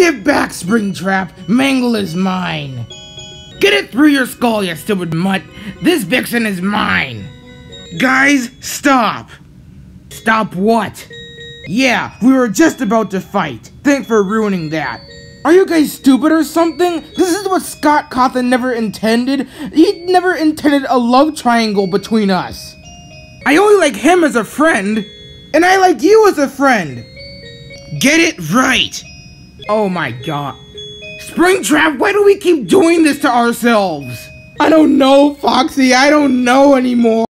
Give back, Springtrap. Mangle is mine. Get it through your skull, you stupid mutt. This vixen is mine. Guys, stop. Stop what? Yeah, we were just about to fight. Thanks for ruining that. Are you guys stupid or something? This is what Scott Cawthon never intended. He never intended a love triangle between us. I only like him as a friend, and I like you as a friend. Get it right. Oh my god. Springtrap, why do we keep doing this to ourselves? I don't know, Foxy. I don't know anymore.